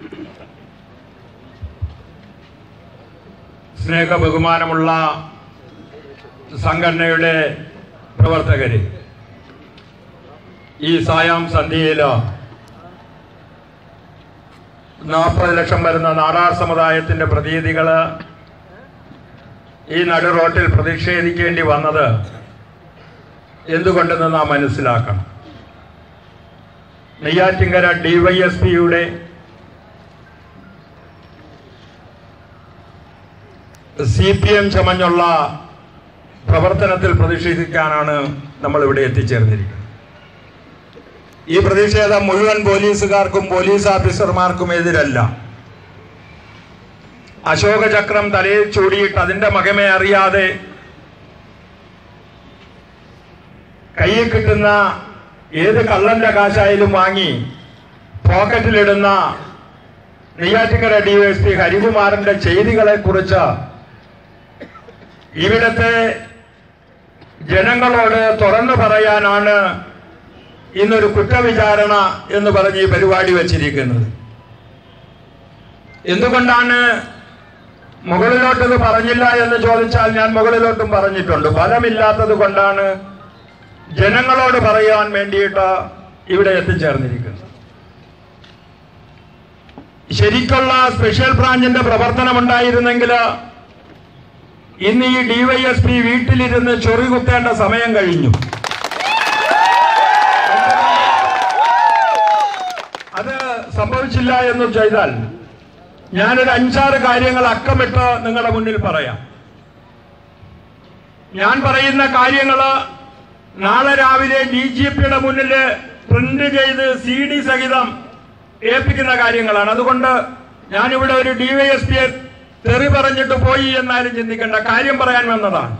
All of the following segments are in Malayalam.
സ്നേഹ ബഹുമാനമുള്ള സംഘടനയുടെ പ്രവർത്തകര്, ഈ സായാം സന്ധ്യയിൽ 40 ലക്ഷം വരുന്ന നാടാർ സമുദായത്തിന്റെ പ്രതിനിധികൾ ഈ നടു റോട്ടിൽ പ്രതിഷേധിക്കേണ്ടി വന്നത് എന്തുകൊണ്ടെന്ന് നാം മനസ്സിലാക്കണം. നെയ്യാറ്റിങ്കര ഡിവൈഎസ്പിയുടെ CPM ചമഞ്ഞുള്ള പ്രവർത്തനത്തിൽ പ്രതിഷേധിക്കാനാണ് നമ്മൾ ഇവിടെ എത്തിച്ചേർന്നിരിക്കുന്നത്. ഈ പ്രതിഷേധം മുഴുവൻ പോലീസുകാർക്കും പോലീസ് ഓഫീസർമാർക്കും എതിരല്ല. അശോക ചക്രം തലയിൽ ചൂടിയിട്ട് അതിന്റെ മഹിമ അറിയാതെ കയ്യിൽ കിട്ടുന്ന ഏത് കള്ളന്റെ കാശായാലും വാങ്ങി പോക്കറ്റിലിടുന്ന നെയ്യാറ്റിങ്കര DYSP ഹരികുമാറിന്റെ ചെയ്തികളെ കുറിച്ച് ഇവിടുത്തെ ജനങ്ങളോട് തുറന്നു പറയാനാണ് ഇന്നൊരു കുറ്റവിചാരണ എന്ന് പറഞ്ഞ് ഈ പരിപാടി വച്ചിരിക്കുന്നത്. എന്തുകൊണ്ടാണ് മുകളിലോട്ടത് പറഞ്ഞില്ല എന്ന് ചോദിച്ചാൽ ഞാൻ മുകളിലോട്ടും പറഞ്ഞിട്ടുണ്ട്. ഫലമില്ലാത്തത് കൊണ്ടാണ് ജനങ്ങളോട് പറയാൻ വേണ്ടിയിട്ട് ഇവിടെ എത്തിച്ചേർന്നിരിക്കുന്നത്. ശരിക്കുള്ള സ്പെഷ്യൽ ബ്രാഞ്ചിന്റെ പ്രവർത്തനം ഉണ്ടായിരുന്നെങ്കിൽ ഇന്ന് ഈ DYSP വീട്ടിലിരുന്ന് ചൊറി കുത്തേണ്ട സമയം കഴിഞ്ഞു. അത് സംഭവിച്ചില്ല എന്ന് ചെയ്താൽ ഞാനൊരു 5-6 കാര്യങ്ങൾ അക്കമിട്ട് നിങ്ങളുടെ മുന്നിൽ പറയാം. ഞാൻ പറയുന്ന കാര്യങ്ങള് നാളെ രാവിലെ DGPയുടെ മുന്നിൽ പ്രിന്റ് ചെയ്ത് CD സഹിതം ഏൽപ്പിക്കുന്ന കാര്യങ്ങളാണ്. അതുകൊണ്ട് ഞാനിവിടെ ഒരു DYSPയെ തെറി പറഞ്ഞിട്ട് പോയി എന്നാലും ചിന്തിക്കേണ്ട, കാര്യം പറയാൻ വന്നതാണ്.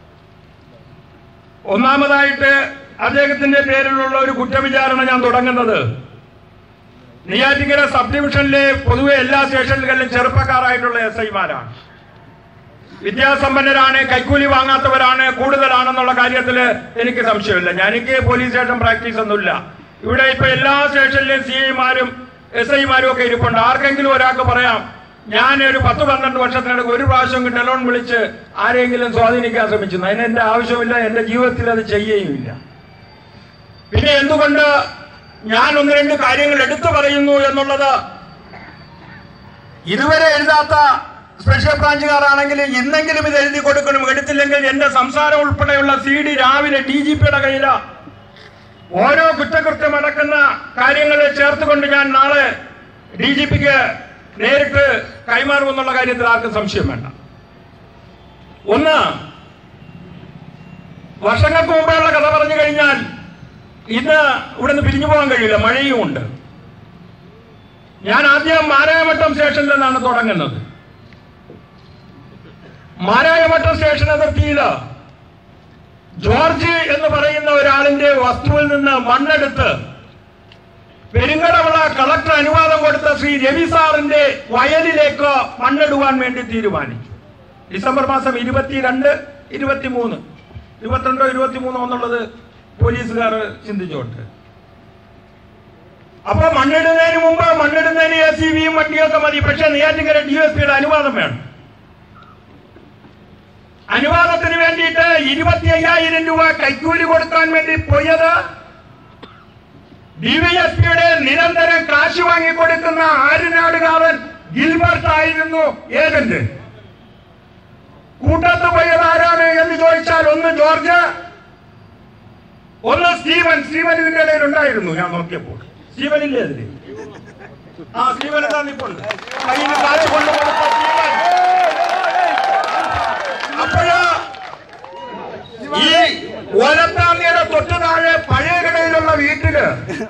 ഒന്നാമതായിട്ട് അദ്ദേഹത്തിന്റെ പേരിലുള്ള ഒരു കുറ്റവിചാരണ ഞാൻ തുടങ്ങുന്നത് നെയ്യാറ്റിങ്കര സബ് ഡിവിഷനിലെ പൊതുവെ എല്ലാ സ്റ്റേഷനുകളിലും ചെറുപ്പക്കാരായിട്ടുള്ള SIമാരാണ്. വിദ്യാസമ്പന്നരാണ്, കൈക്കൂലി വാങ്ങാത്തവരാണ്, കൂടുതലാണെന്നുള്ള കാര്യത്തിൽ എനിക്ക് സംശയമില്ല. എനിക്ക് പോലീസ് സ്റ്റേഷൻ പ്രാക്ടീസ് ഒന്നുമില്ല. ഇവിടെ ഇപ്പൊ എല്ലാ സ്റ്റേഷനിലെയും CIമാരും SIമാരും ഒക്കെ ഇരിപ്പുണ്ട്. ആർക്കെങ്കിലും ഒരാൾക്ക് പറയാം, ഞാൻ ഒരു 10-12 വർഷത്തിനിടയ്ക്ക് ഒരു പ്രാവശ്യം ടെലോൺ വിളിച്ച് ആരെങ്കിലും സ്വാധീനിക്കാൻ ശ്രമിച്ചു. അതിന് എന്റെ ആവശ്യമില്ല, എന്റെ ജീവിതത്തിൽ അത് ചെയ്യുകയുമില്ല. പിന്നെ എന്തുകൊണ്ട് ഞാൻ 1-2 കാര്യങ്ങൾ എടുത്തു പറയുന്നു എന്നുള്ളത്, ഇതുവരെ എഴുതാത്ത സ്പെഷ്യൽ ബ്രാഞ്ചുകാരാണെങ്കിൽ ഇന്നെങ്കിലും ഇത് എഴുതി കൊടുക്കണം. എടുത്തില്ലെങ്കിൽ എന്റെ സംസാരം ഉൾപ്പെടെയുള്ള CD രാവിലെ DGPയുടെ കയ്യില ഓരോ കുറ്റകൃത്യം അടക്കുന്ന കാര്യങ്ങളെ ചേർത്തുകൊണ്ട് ഞാൻ നാളെ DGPക്ക് നേരിട്ട് കൈമാറുമെന്നുള്ള കാര്യത്തിൽ ആർക്കും സംശയം വേണ്ട. ഒന്ന്, വർഷങ്ങൾക്ക് മുമ്പുള്ള കഥ പറഞ്ഞു കഴിഞ്ഞാൽ ഇന്ന് ഇവിടെ നിന്ന് പിരിഞ്ഞു പോകാൻ കഴിയില്ല, മഴയും ഉണ്ട്. ഞാൻ ആദ്യം മാരായമട്ടം സ്റ്റേഷനിൽ നിന്നാണ് തുടങ്ങുന്നത്. മാരായമട്ടം സ്റ്റേഷൻ അതിർത്തിയിൽ ജോർജ് എന്ന് പറയുന്ന ഒരാളിന്റെ വസ്തുവിൽ നിന്ന് മണ്ണെടുത്ത് പെരിങ്ങടവിള കളക്ടർ അനുവാദം കൊടുത്ത ശ്രീ രവി സാറിന്റെ വയലിലേക്ക് മണ്ണിടുവാൻ വേണ്ടി തീരുമാനിച്ചു. ഡിസംബർ മാസം 22, 23, 22 23 എന്നുള്ളത് പോലീസുകാർ ചിന്തിച്ചോട്ട്. അപ്പൊ മണ്ണിടുന്നതിന് മുമ്പ് മണ്ണിടുന്നതിന് ACVയും വണ്ടിയൊക്കെ മതി. പക്ഷെ നെയ്യാറ്റിങ്കര DYSPയുടെ അനുവാദം വേണം. അനുവാദത്തിന് വേണ്ടിയിട്ട് 25,000 രൂപ കൈക്കൂലി കൊടുക്കാൻ വേണ്ടി പോയത് DYSPയുടെ നിരന്തരം കാശ് വാങ്ങിക്കൊടുക്കുന്ന ആര്യനാടുകാരൻ ഗിൽബർട്ട് ആയിരുന്നു ഏജന്റ്. കൂട്ടത്ത് പോയത് ആരാണ് എന്ന് ചോദിച്ചാൽ ഒന്ന് ജോർജ്, ഒന്ന് സ്റ്റീവൻ. ഇതിന്റെ ഇടയിൽ ഉണ്ടായിരുന്നു. ഞാൻ നോക്കിയപ്പോൾ സ്റ്റീവനില്ലേ അതില്? സ്റ്റീവൻ എന്താന്നിപ്പോണ്ട് കയ്യിൽ കാശ് കൊണ്ടുപോകുന്ന സ്റ്റീവൻ. അപ്പോഴ് ഈ ഒലത്താങ്ങിയുടെ തൊട്ട് താഴെ പഴയ കടയിലുള്ള വീട്ടില്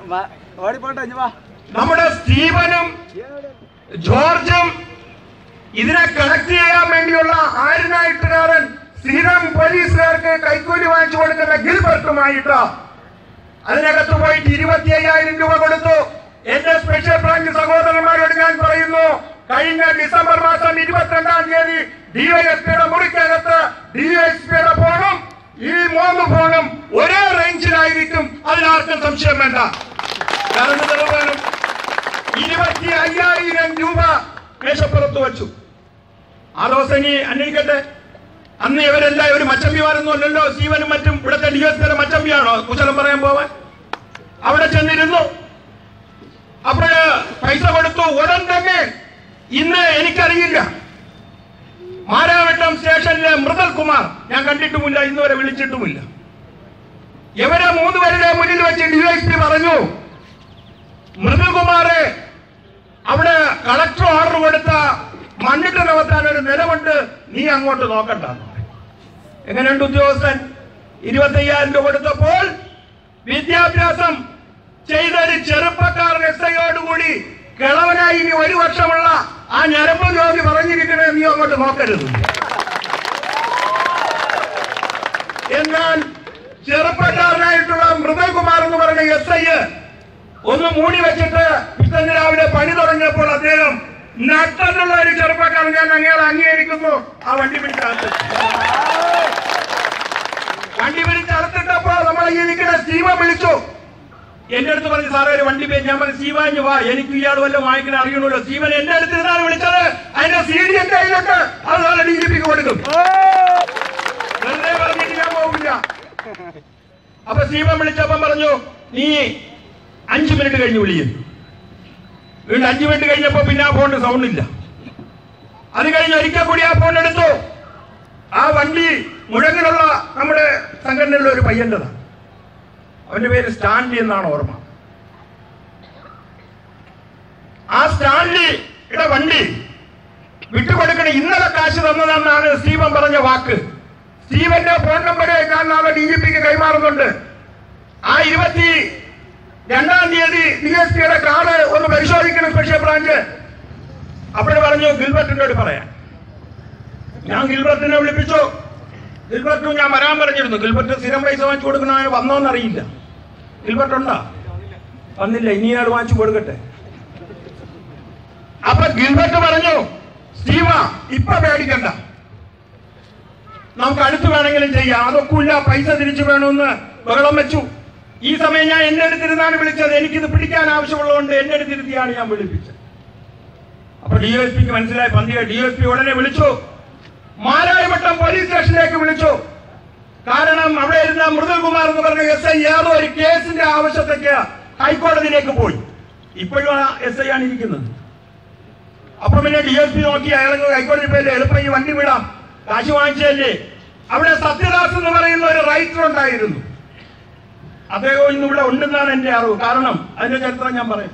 നമ്മുടെ സ്റ്റീവനും ജോർജും ഇതിനെ കളക്ട് ചെയ്യാൻ വേണ്ടിയുള്ള ആര്യനായിട്ടുകാരൻ സ്ഥിരം പോലീസുകാർക്ക് കൈക്കൂലി വാങ്ങിച്ചു കൊടുക്കുന്ന ഗിൽബർട്ടുമായിട്ട് അതിനകത്ത് പോയിട്ട് 25,000 രൂപ കൊടുത്തു. എന്റെ സ്പെഷ്യൽ ബ്രാഞ്ച് സഹോദരന്മാരോട് ഞാൻ പറയുന്നു, കഴിഞ്ഞ ഡിസംബർ മാസം 22-ാം തീയതി DYSPയുടെ മുറിക്കകത്ത് DYSPയുടെ ഫോണും ഈ 3 ഫോണും ഒരേ റേഞ്ചിലായിരിക്കും. അതിലാർക്കും സംശയം വേണ്ട. 25,000 മേശപ്പുറത്ത് വെച്ചു. ആ ദിവസം ഇനി അന്വേഷിക്കട്ടെ. അന്ന് ഇവരെല്ലാം ഒരു മച്ചമ്പിമാരൊന്നും അല്ലല്ലോ. സ്റ്റീവനും മറ്റും ഇവിടുത്തെ DSP മച്ചമ്പിയാണോ കുശലം പറയാൻ പോവാൻ? അവിടെ ചെന്നിരുന്നു. അപ്പോഴ് പൈസ കൊടുത്തു. ഉടൻ തന്നെ ഇന്ന് എനിക്കറിയില്ല, മാരാവട്ടം സ്റ്റേഷനിലെ മൃദുൽ കുമാർ ഞാൻ കണ്ടിട്ടുമില്ല, ഇന്നുവരെ വിളിച്ചിട്ടുമില്ല. ഇവരെ 3 പേരുടെ മുന്നിൽ വെച്ച് DSP പറഞ്ഞു, മൃദുൽ കുമാറെ അവിടെ കളക്ടർ ഓർഡർ കൊടുത്ത മണ്ണിട്ട് നികത്താൻ ഒരു നിലമുണ്ട്, നീ അങ്ങോട്ട് നോക്കണ്ട. എങ്ങനെയുണ്ട് ഉദ്യോഗസ്ഥൻ? 25,000 രൂപ കൊടുത്തപ്പോൾ വിദ്യാഭ്യാസം ചെയ്തൊരു ചെറുപ്പക്കാരൻ SI-യോടുകൂടി കിളവനായി ഇനി 1 വർഷമുള്ള ആ ഞരമ്പ് രോഗി പറഞ്ഞിരിക്കണേ, നീ അങ്ങോട്ട് നോക്കരുത്. എന്നാൽ ചെറുപ്പക്കാരനായിട്ടുള്ള മൃദുൽ കുമാർ എന്ന് പറഞ്ഞ SI ഒന്ന് മൂടി വെച്ചിട്ട് പിറ്റേന്ന് രാവിലെ പണി തുടങ്ങിയപ്പോൾ അദ്ദേഹം നട്ടലുള്ള ഒരു ചെറുപ്പക്കാരൻ, ഞാൻ അങ്ങേളെ അംഗീകരിക്കുന്നു, ആ വണ്ടി പിടിച്ചടത്തിട്ടപ്പോൾ നമ്മളെ ഈ നിൽക്കുന്ന സ്റ്റീവൻ വിളിച്ചു. എന്റെ അടുത്ത് പറഞ്ഞു, സാറേ ഒരു വണ്ടി ഞാൻ പറഞ്ഞു, സ്റ്റീവാഞ്ഞ് വാ, എനിക്ക് ഇയാൾ വല്ലതും വാങ്ങിക്കാൻ അറിയണമല്ലോ. സ്റ്റീവൻ എന്റെ അടുത്ത് ഇരുന്നാണ് വിളിച്ചത്. അതിന്റെ CD എന്റെ കയ്യിലുണ്ട്, അത് നാളെ DGPക്ക് കൊടുക്കും. വെറുതെ പറഞ്ഞിട്ട് ഞാൻ പോകില്ല. അപ്പൊ സ്റ്റീവൻ വിളിച്ചപ്പം പറഞ്ഞു, നീ 5 മിനിറ്റ് കഴിഞ്ഞ് വിളിക്കുന്നു. വീണ്ടും 5 മിനിറ്റ് കഴിഞ്ഞപ്പോ പിന്നെ ആ ഫോണിന് സൗണ്ട് ഇല്ല. അത് കഴിഞ്ഞ് ഒരിക്കൽ കൂടി ആ ഫോൺ എടുത്തു. ആ വണ്ടി മുഴങ്ങിലുള്ള നമ്മുടെ സംഘടനയിലുള്ള ഒരു പയ്യൻ്റെതാണ്. അവന്റെ പേര് സ്റ്റാൻലി എന്നാണ് ഓർമ്മ. ആ സ്റ്റാൻലിയുടെ വണ്ടി വിട്ടുകൊടുക്കണ ഇന്നലെ കാശ് തന്നതെന്നാണ് സ്റ്റീവൻ പറഞ്ഞ വാക്ക്. സ്റ്റീവന്റെ ഫോൺ നമ്പർ നാളെ DGPക്ക് കൈമാറുന്നുണ്ട്. ആ 22-ാം തീയതി DSPയുടെ കാർഡ് ഒന്ന് പരിശോധിക്കണം സ്പെഷ്യൽ ബ്രാഞ്ച്. അപ്പോഴും പറഞ്ഞു ഗിൽബർട്ടിനോട് പറയാം. ഞാൻ ഗിൽബർട്ടിനെ വിളിപ്പിച്ചു. ഗിൽബർട്ടും ഞാൻ വരാൻ പറഞ്ഞിരുന്നു. ഗിൽബർട്ട് സ്ഥിരം പൈസ വാങ്ങിച്ചു കൊടുക്കണ വന്നോന്നറിയില്ല. ഗിൽബർട്ട് ഉണ്ടാ? വന്നില്ല. ഇനി ഇയാൾ വാങ്ങിച്ചു കൊടുക്കട്ടെ. അപ്പൊ ഗിൽബർട്ട് പറഞ്ഞു, സ്റ്റീവ ഇപ്പൊ പേടിക്കണ്ട, നമുക്ക് അടുത്ത് വേണമെങ്കിലും ചെയ്യാം, അതൊക്കെ ഇല്ല, പൈസ തിരിച്ചു വേണമെന്ന് ബഹളം വെച്ചു. ഈ സമയം ഞാൻ എന്റെ അടുത്തിരുന്നാണ് വിളിച്ചത്. എനിക്കിത് പിടിക്കാൻ ആവശ്യമുള്ളതുകൊണ്ട് എന്റെ അടുത്തിരുത്തിയാണ് ഞാൻ വിളിപ്പിച്ചത്. അപ്പൊ DSPക്ക് മനസ്സിലായി. DSP ഉടനെ വിളിച്ചു, മാരായവട്ടം പോലീസ് സ്റ്റേഷനിലേക്ക് വിളിച്ചു. കാരണം അവിടെ ഇരുന്ന മൃദുൽ കുമാർ എന്ന് പറഞ്ഞ SI ഏതോ ഒരു കേസിന്റെ ആവശ്യത്തേക്ക് ഹൈക്കോടതിയിലേക്ക് പോയി. ഇപ്പോഴും ആ SI ആണ് ഇരിക്കുന്നത്. അപ്പൊ പിന്നെ DSP നോക്കി, അയാൾ ഹൈക്കോടതി പോയില്ലേ, എളുപ്പം ഈ വണ്ടി വിടാം, കാശ് വാങ്ങിച്ചല്ലേ. അവിടെ സത്യദാസ് എന്ന് പറയുന്ന ഒരു റൈറ്റർ ഉണ്ടായിരുന്നു. അദ്ദേഹം ഇന്ന് ഇവിടെ ഉണ്ടെന്നാണ് എന്റെ അറിവ്. കാരണം അതിന്റെ ചരിത്രം ഞാൻ പറയും.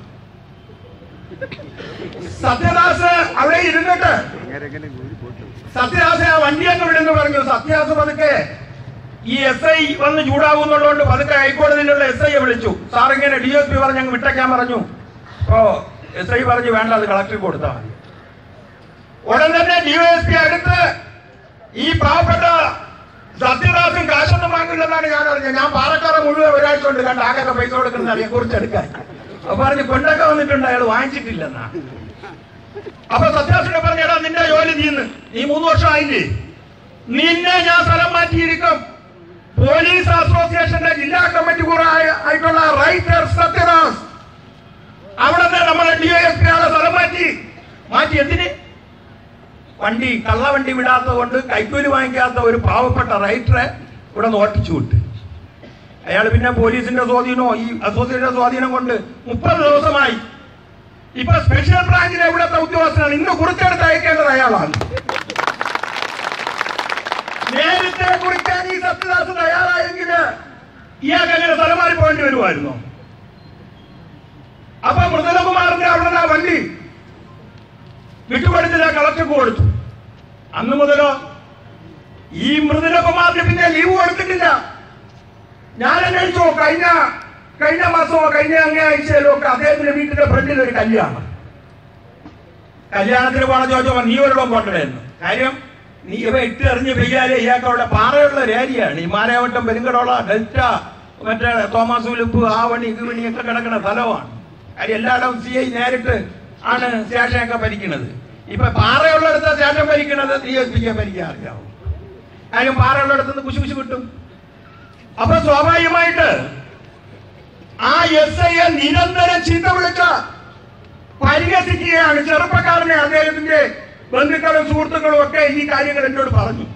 സത്യദാസ് അവിടെ ഇരുന്നിട്ട് സത്യദാസ് ആ വണ്ടി അങ്ങ് വിടുന്നു പറഞ്ഞു. സത്യദാസ് പതുക്കെ ഈ SI വന്ന് ചൂടാകുന്നുള്ളതുകൊണ്ട് പതുക്കെ ഹൈക്കോടതിയിലുള്ള SIയെ വിളിച്ചു. സാർ ഇങ്ങനെ DSP പറഞ്ഞ് അങ്ങ് വിട്ടേക്കാൻ പറഞ്ഞു. അപ്പോ SI പറഞ്ഞു, വേണ്ട, അത് കളക്ടർക്ക് കൊടുത്താൽ മതി. ഉടൻ തന്നെ DSP അടുത്ത് ഈ പാവപ്പെട്ട സത്യദാസും കാശൊന്നും വാങ്ങില്ലെന്നാണ് ഞാൻ അറിഞ്ഞത്. ഞാൻ പാലക്കാട് മുഴുവൻ ഒരാഴ്ച കൊണ്ട് കണ്ട് ആകെ പൈസ കൊടുക്കുന്ന അതിനെ കുറിച്ച് എടുക്കാൻ. അപ്പൊ പറഞ്ഞ് കൊണ്ടൊക്കെ വന്നിട്ടുണ്ട്, അയാൾ വാങ്ങിച്ചിട്ടില്ലെന്നാ. അപ്പൊ സത്യദാസിനെ പറഞ്ഞാ, നിന്റെ ജോലി നീ 3 വർഷം ആയില്ലേ, നിന്നെ ഞാൻ സ്ഥലം മാറ്റിയിരിക്കും. പോലീസ് അസോസിയേഷന്റെ ജില്ലാ കമ്മിറ്റി കൂടെ ആയിട്ടുള്ള റൈറ്റർ സത്യദാസ് അവിടെ നമ്മളെ DSP ആളെ സ്ഥലം മാറ്റി എന്തിന്? വണ്ടി കള്ളവണ്ടി വിടാത്തത് കൊണ്ട് കൈക്കൂലി വാങ്ങിക്കാത്ത ഒരു പാവപ്പെട്ട റൈറ്ററെ ഇവിടെ നോട്ടിച്ചു വിട്ട്. അയാൾ പിന്നെ പോലീസിന്റെ സ്വാധീനമോ ഈ അസോസിയേഷന്റെ സ്വാധീനം കൊണ്ട് 30 ദിവസമായി. ഇപ്പൊ സ്പെഷ്യൽ ബ്രാഞ്ചിലെ ഇവിടുത്തെ ഉദ്യോഗസ്ഥനാണ്. ഇന്ന് കുറിച്ചെടുത്ത് അയക്കേണ്ടത് അയാളാണ്. നേരത്തെ കുറിക്കാൻ ഈ സത്യദാസ് തയ്യാറായെങ്കിൽ ഇയാൾക്ക് അങ്ങനെ സ്ഥലം മാറി പോകേണ്ടി വരുമായിരുന്നു. അപ്പൊ മൃദുലകുമാറിന്റെ അവിടെ ആ വണ്ടി വിട്ടുകൊടുത്തില്ല, കളക്ടർക്ക് കൊടുത്തു. അന്ന് മുതലോ ഈ മൃദുലകുമാറിന് പിന്നെ ലീവ് കൊടുത്തിട്ടില്ല. ഞാൻ അന്വേഷിച്ചു, കഴിഞ്ഞ മാസമോ കഴിഞ്ഞ അങ്ങേ ആഴ്ചയിലോ ഒക്കെ അദ്ദേഹത്തിന്റെ വീട്ടിന്റെ ഫ്രണ്ടിൽ ഒരു കല്യാണത്തിന് പോണ ചോദിച്ചോ, നീ ഒരിടം പോട്ടടായിരുന്നു. കാര്യം നീ ഇവ ഇട്ടെറിഞ്ഞ് പെയ്യാലേ ഇയാൾക്ക് അവിടെ പാറയുള്ള ഒരു ഏരിയയാണ്. ഈ മാരാവട്ടം, പെരുങ്കടോള, ഡെൽറ്റ, മറ്റേ തോമസ് ഉലുപ്പ്, ആവണി, കിവണിയൊക്കെ കിടക്കുന്ന സ്ഥലമാണ്. കാര്യം എല്ലായിടവും CI നേരിട്ട് ആണ് സ്റ്റേഷനൊക്കെ ഭരിക്കുന്നത്. ഇപ്പൊ പാറയുള്ളിടത്ത് സ്റ്റേഷൻ ഭരിക്കുന്നത് DSPക്ക് ഭരിക്കാൻ അറിയാവും. കാര്യം പാറയുള്ളിടത്ത് നിന്ന് കുശുകുശു കിട്ടും. അപ്പൊ സ്വാഭാവികമായിട്ട് ആ SIയെ നിരന്തരം ചീത്ത വിളിച്ച പരിഹസിക്കുകയാണ്. ചെറുപ്പക്കാരനെ അദ്ദേഹത്തിന്റെ ബന്ധുക്കളും സുഹൃത്തുക്കളും ഒക്കെ ഈ കാര്യങ്ങൾ എന്നോട് പറഞ്ഞു.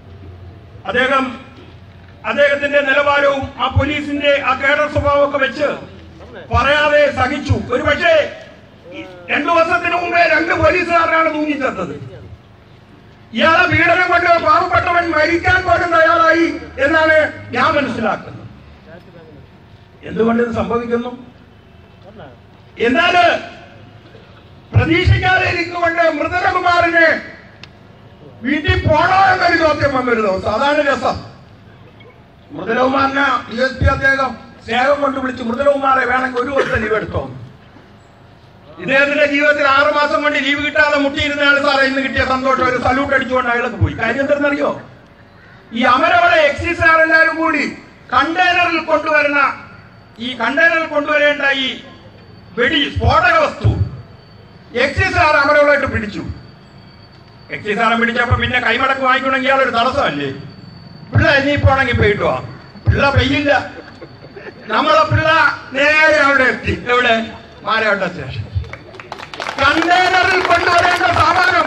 അദ്ദേഹത്തിന്റെ നിലവാരവും ആ പോലീസിന്റെ ആ കേഡർ സ്വഭാവമൊക്കെ വെച്ച് പറയാതെ സഹിച്ചു. ഒരു പക്ഷേ 2 വർഷത്തിന് മുമ്പേ 2 പോലീസുകാരനാണ് തൂങ്ങിച്ചേർത്തത്. ഇയാളെ പീഡനം കൊണ്ട് പാവപ്പെട്ടവൻ മരിക്കാൻ പോലും തയ്യാറായി എന്നാണ് ഞാൻ മനസ്സിലാക്കുന്നത്. എന്തുകൊണ്ട് ഇത് സംഭവിക്കുന്നു? എന്നാൽ പ്രതീക്ഷിക്കാതെ ഇരിക്കുകൊണ്ട് മൃദുലകുമാറിന് വീട്ടിൽ പോണോ എന്നൊരു ചോദ്യം വന്നൊരു ദിവസം. അതാണ് രസം. മൃദുലകുമാറിനെ DSP അദ്ദേഹം സ്നേഹം കൊണ്ട് വിളിച്ചു, മൃദുലകുമാറെ വേണമെങ്കിൽ 1 വർഷം ലീവ് എടുത്തോ. ഇദ്ദേഹത്തിന്റെ ജീവിതത്തിൽ 6 മാസം കൊണ്ട് ലീവ് കിട്ടാതെ മുട്ടിയിരുന്നയാണ് സാറേ ഇന്ന് കിട്ടിയ സന്തോഷം. ഒരു സല്യൂട്ട് അടിച്ചുകൊണ്ട് അയാൾക്ക് പോയി. കാര്യം എന്തെന്നറിയോ? ഈ അമരവളെ എക്സൈസുകാരെല്ലാരും കൂടി കണ്ടെയ്നറിൽ കൊണ്ടുവരേണ്ട ഈ സ്ഫോടക വസ്തു എക്സൈസുകാർ അമരവളായിട്ട് പിടിച്ചു. എക്സൈസുകാരൻ പിടിച്ചപ്പോ പിന്നെ കൈമടക്ക് വാങ്ങിക്കണമെങ്കിൽ ഇയാളൊരു തടസ്സമല്ലേ? പിള്ള ഇനി പോണെങ്കിൽ പോയിട്ട് പോവാം. പിള്ള പെയ്യില്ല. നമ്മളെ പിള്ള നേരെ അവിടെ എത്തി. എവിടെ? മാരവട്ട സ്റ്റേഷൻ. കണ്ടെയ്നറിൽ കൊണ്ടുവരേണ്ട സാമാനം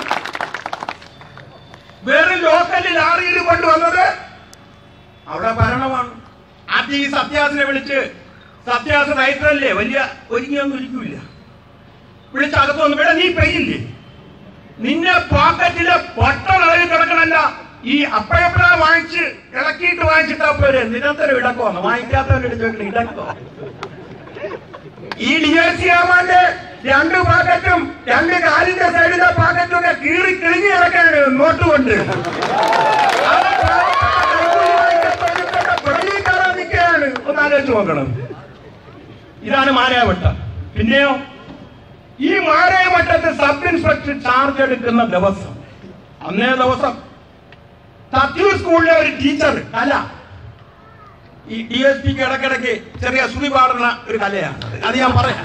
വേറെ ലോക്കൽ ലാറിയിൽ കൊണ്ടുവന്നത് അവിടെ ഭരണമാണ്. ആദ്യം ഈ സത്യാസിനെ വിളിച്ച്, സത്യാസ് റൈറ്ററല്ലേ, വലിയ ഒരുങ്ങിയൊന്നും ഇരിക്കൂല, വിളിച്ചകത്ത് വന്നു, ഇവിടെ നീ പെയ്യില്ലേ, നിന്നെ പോക്കറ്റിലെ പൊട്ടളവിൽ കിടക്കണല്ല, ഈ അപ്പഴപ്പഴ വാങ്ങിച്ച് ഇളക്കിയിട്ട് വാങ്ങിച്ചിട്ടാ പോരെ, നിരന്തരം ഇടക്കോന്ന് വാങ്ങിക്കാത്തവരുടെ ചോദിക്കണം ഇടക്കോ. ഈ DSC ആവാന്റെ 2 പാക്കറ്റും 2 കാലിന്റെ സൈഡിലെ പാക്കറ്റും ഒക്കെ കീറി കിളിഞ്ഞു കിടക്കാണ് നോട്ട് കൊണ്ട്. നിൽക്കുകയാണ്. ഒന്ന് ആലോചിച്ച് നോക്കണം. ഇതാണ് മാരാവട്ടം. പിന്നെയോ ഈ മാരാവട്ടത്ത് സബ് ഇൻസ്പെക്ടർ ചാർജ് എടുക്കുന്ന ദിവസം, അന്നേ ദിവസം തത്യൂർ സ്കൂളിലെ ഒരു ടീച്ചർ കല, ഈ DSPക്ക് ഇടക്കിടയ്ക്ക് ചെറിയ ശ്രുതി പാടുന്ന ഒരു കലയാണ്. അത് ഞാൻ പറയാം.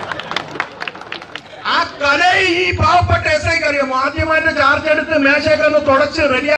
ആ കല ഈ പാവപ്പെട്ട SIക്ക് അറിയാമോ? ആദ്യമായിട്ട് ചാർജ് എടുത്ത് മേശയൊക്കെ ഒന്ന് തുടച്ച് റെഡി